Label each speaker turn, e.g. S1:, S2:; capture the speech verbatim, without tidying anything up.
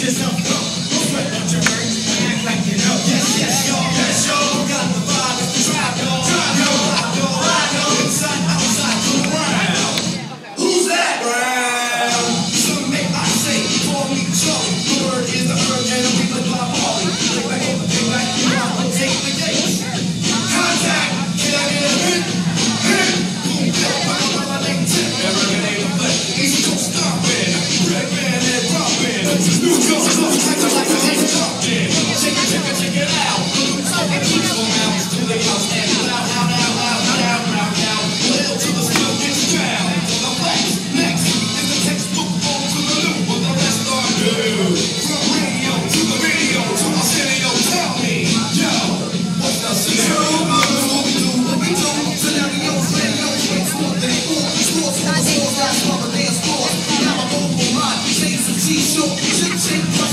S1: yourself go. Don't sweat what you heard. Act like you know. Yes, yes, y'all. Yes, y'all. Got the vibe. It's the trap, y'all. Trap, y'all. Ride, y'all. Ride, y'all. Inside, outside, come around. Who's that? Brown. Some make I say, call me Charlie. The word is the herb, and I'm people by Molly. Take back over, take back, I'll take the gate. Contact. Can I get a hit? Hit. Boom, kill, pow, pow, I like tip. Never get a flip. East Coast stomping. Red band and dropping. New York, look like I like to take a jump in. Check it, check it, check it out. I keep on out to the house and loud, loud, loud, loud, loud, loud, loud. Well, till the smoke gets drowned. The flex, next is the textbook on to the loop, but the rest are new. From radio to the radio to my stereo, tell me, yo, what's the scenario? What we do, what we do, scenarios, radios, wait for what they want. Sports, sports, sports, that's what the dance floor. Now I'm over my, change some T-shirt, shake, shake,